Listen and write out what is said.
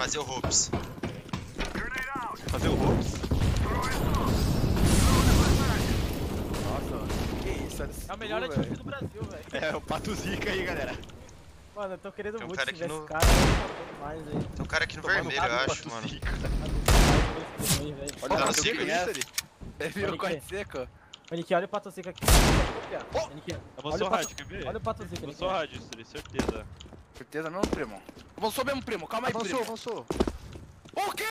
fazer o Hopes. Fazer o Hopes? Nossa, que isso? É o melhor time do Brasil, velho. É, o Pato Zica aí, galera. Mano, eu tô querendo Tem um muito cara se aqui tivesse no- cara, tá demais aí. Tem um cara aqui no Tomando vermelho, eu rabo do acho, Pato mano. Zica. Olha Tá o no pato ciclo? seco, Isso ali. Ele viu o Pode corte crer. seco? O Nick, olha o Pato Zica aqui. Oh! Nick, Avançou o rádio, quer ver? olha o Pato Zica. Avançou o rádio, isso ali, certeza. Certeza mesmo, primo? Avançou mesmo, primo. Calma aí, Avançou, primo. avançou. O quê?